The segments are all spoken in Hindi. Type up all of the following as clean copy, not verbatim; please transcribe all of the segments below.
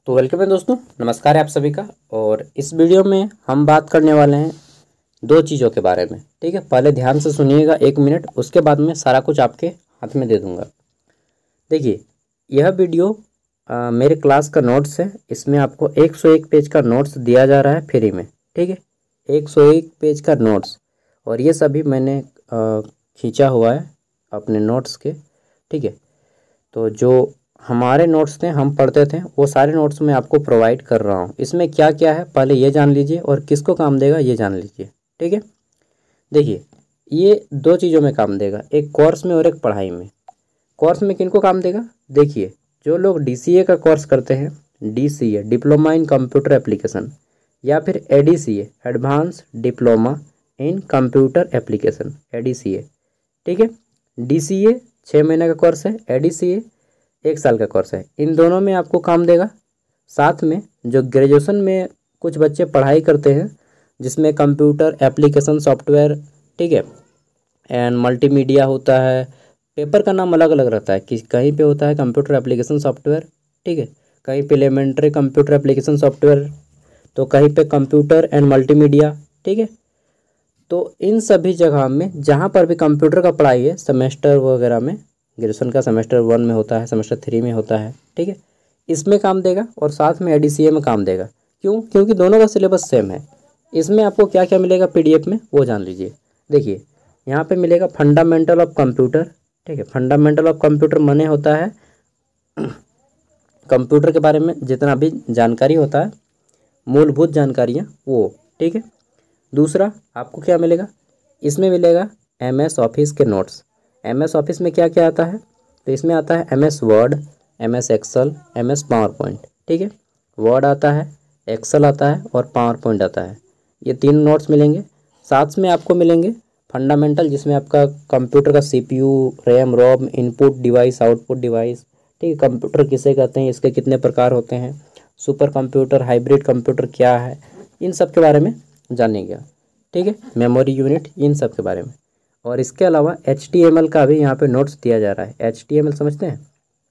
तो वेलकम है दोस्तों, नमस्कार है आप सभी का। और इस वीडियो में हम बात करने वाले हैं दो चीज़ों के बारे में। ठीक है, पहले ध्यान से सुनिएगा 1 मिनट, उसके बाद में सारा कुछ आपके हाथ में दे दूंगा। देखिए, यह वीडियो मेरे क्लास का नोट्स है। इसमें आपको 101 पेज का नोट्स दिया जा रहा है फ्री में। ठीक है, 101 पेज का नोट्स, और ये सभी मैंने खींचा हुआ है अपने नोट्स के। ठीक है, तो जो हमारे नोट्स थे, हम पढ़ते थे, वो सारे नोट्स मैं आपको प्रोवाइड कर रहा हूँ। इसमें क्या क्या है पहले ये जान लीजिए, और किसको काम देगा ये जान लीजिए। ठीक है, देखिए, ये दो चीज़ों में काम देगा, एक कोर्स में और एक पढ़ाई में। कोर्स में किनको काम देगा? देखिए, जो लोग DCA का कोर्स करते हैं, DCA diploma in computer application, या फिर ADCA advance diploma in computer application, ADCA। ठीक है, DCA 6 महीने का कोर्स है, ADCA 1 साल का कोर्स है। इन दोनों में आपको काम देगा। साथ में जो ग्रेजुएशन में कुछ बच्चे पढ़ाई करते हैं, जिसमें कंप्यूटर एप्लीकेशन सॉफ्टवेयर, ठीक है, एंड मल्टीमीडिया होता है। पेपर का नाम अलग अलग रहता है, कि कहीं पे होता है कंप्यूटर एप्लीकेशन सॉफ्टवेयर, ठीक है, कहीं पे एलिमेंट्री कंप्यूटर एप्लीकेशन सॉफ्टवेयर, तो कहीं पे कंप्यूटर एंड मल्टीमीडिया। ठीक है, तो इन सभी जगह में जहाँ पर भी कंप्यूटर का पढ़ाई है, सेमेस्टर वगैरह में, ग्रेजुएशन का सेमेस्टर 1 में होता है, सेमेस्टर 3 में होता है। ठीक है, इसमें काम देगा, और साथ में ADCA में काम देगा। क्यों? क्योंकि दोनों का सिलेबस सेम है। इसमें आपको क्या क्या मिलेगा PDF में, वो जान लीजिए। देखिए, यहाँ पे मिलेगा फंडामेंटल ऑफ कंप्यूटर। ठीक है, फंडामेंटल ऑफ कंप्यूटर माने होता है कंप्यूटर के बारे में जितना भी जानकारी होता है, मूलभूत जानकारियाँ वो। ठीक है, दूसरा आपको क्या मिलेगा? इसमें मिलेगा MS ऑफिस के नोट्स। MS ऑफिस में क्या क्या आता है? तो इसमें आता है MS word, MS excel, MS power point. ठीक है, वर्ड आता है, एक्सेल आता है, और पावर पॉइंट आता है। ये 3 नोट्स मिलेंगे। साथ में आपको मिलेंगे फंडामेंटल, जिसमें आपका कंप्यूटर का CPU, RAM, ROM, input device, output device. ठीक है, कंप्यूटर किसे कहते हैं, इसके कितने प्रकार होते हैं, सुपर कंप्यूटर, हाइब्रिड कंप्यूटर क्या है, इन सब के बारे में जानेंगे। ठीक है, मेमोरी यूनिट, इन सब के बारे में। और इसके अलावा HTML का भी यहाँ पे नोट्स दिया जा रहा है। HTML समझते हैं?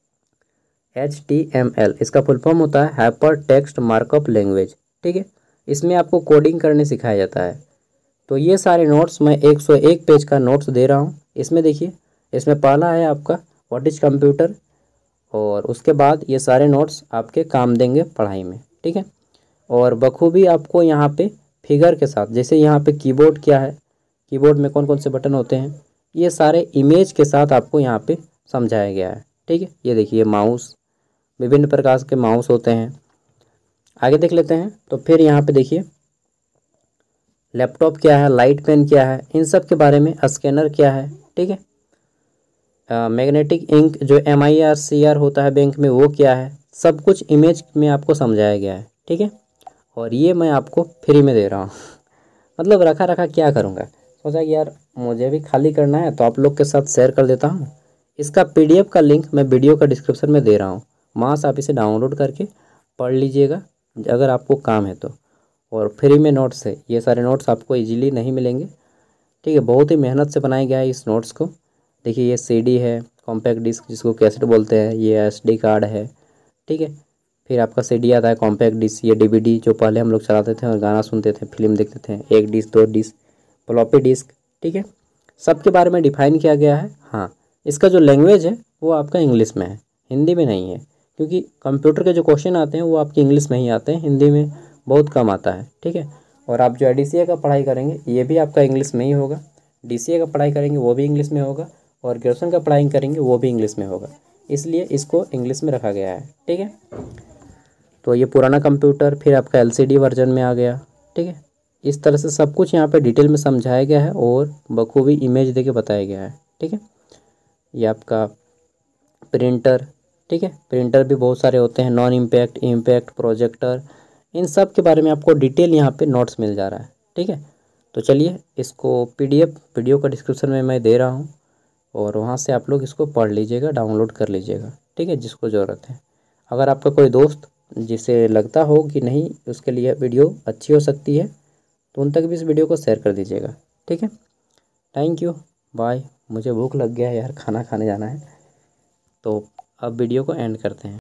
HTML इसका फुल फॉर्म होता है हाइपर टेक्स्ट मार्कअप लैंग्वेज। ठीक है, इसमें आपको कोडिंग करने सिखाया जाता है। तो ये सारे नोट्स मैं 101 पेज का नोट्स दे रहा हूँ। इसमें देखिए, इसमें पहला है आपका व्हाट इज कंप्यूटर, और उसके बाद ये सारे नोट्स आपके काम देंगे पढ़ाई में। ठीक है, और बखूबी आपको यहाँ पे फिगर के साथ, जैसे यहाँ पे कीबोर्ड क्या है, कीबोर्ड में कौन कौन से बटन होते हैं, ये सारे इमेज के साथ आपको यहाँ पे समझाया गया है। ठीक है, ये देखिए माउस, विभिन्न प्रकार के माउस होते हैं। आगे देख लेते हैं। तो फिर यहाँ पे देखिए लैपटॉप क्या है, लाइट पेन क्या है, इन सब के बारे में, स्कैनर क्या है। ठीक है, मैग्नेटिक इंक जो MIRCR होता है बैंक में, वो क्या है, सब कुछ इमेज में आपको समझाया गया है। ठीक है, और ये मैं आपको फ्री में दे रहा हूँ। मतलब रखा रखा क्या करूँगा, सोचा कि यार मुझे भी खाली करना है, तो आप लोग के साथ शेयर कर देता हूँ। इसका PDF का लिंक मैं वीडियो का डिस्क्रिप्शन में दे रहा हूँ। वहाँ से आप इसे डाउनलोड करके पढ़ लीजिएगा, अगर आपको काम है तो। और फ्री में नोट्स है, ये सारे नोट्स आपको इजीली नहीं मिलेंगे। ठीक है, बहुत ही मेहनत से बनाया गया है इस नोट्स को। देखिए, ये CD है, कॉम्पैक्ट डिस्क जिसको कैसेट बोलते हैं, ये SD कार्ड है। ठीक है, फिर आपका CD आता है, कॉम्पैक्ट डिस्क, ये DVD जो पहले हम लोग चलाते थे और गाना सुनते थे, फिल्म देखते थे, 1 डिस्क 2 डिस्क, फ्लॉपी डिस्क। ठीक है, सबके बारे में डिफाइन किया गया है। हाँ, इसका जो लैंग्वेज है वो आपका इंग्लिश में है, हिंदी में नहीं है, क्योंकि कंप्यूटर के जो क्वेश्चन आते हैं वो आपके इंग्लिश में ही आते हैं, हिंदी में बहुत कम आता है। ठीक है, और आप जो DCA का पढ़ाई करेंगे ये भी आपका इंग्लिश में ही होगा, DCA का पढ़ाई करेंगे वो भी इंग्लिश में होगा, और ग्रेजुएशन का पढ़ाई करेंगे वो भी इंग्लिश में होगा, इसलिए इसको इंग्लिश में रखा गया है। ठीक है, तो ये पुराना कंप्यूटर फिर आपका LCD वर्जन में आ गया। ठीक है, इस तरह से सब कुछ यहाँ पे डिटेल में समझाया गया है, और बखूबी इमेज देके बताया गया है। ठीक है, ये आपका प्रिंटर। ठीक है, प्रिंटर भी बहुत सारे होते हैं, नॉन इम्पैक्ट, इम्पैक्ट, प्रोजेक्टर, इन सब के बारे में आपको डिटेल यहाँ पे नोट्स मिल जा रहा है। ठीक है, तो चलिए, इसको PDF वीडियो का डिस्क्रिप्शन में मैं दे रहा हूँ, और वहाँ से आप लोग इसको पढ़ लीजिएगा, डाउनलोड कर लीजिएगा। ठीक है, जिसको ज़रूरत है। अगर आपका कोई दोस्त जिसे लगता हो कि नहीं उसके लिए वीडियो अच्छी हो सकती है, तो उन तक भी इस वीडियो को शेयर कर दीजिएगा। ठीक है, थैंक यू, बाय। मुझे भूख लग गया है यार, खाना खाने जाना है। तो अब वीडियो को एंड करते हैं।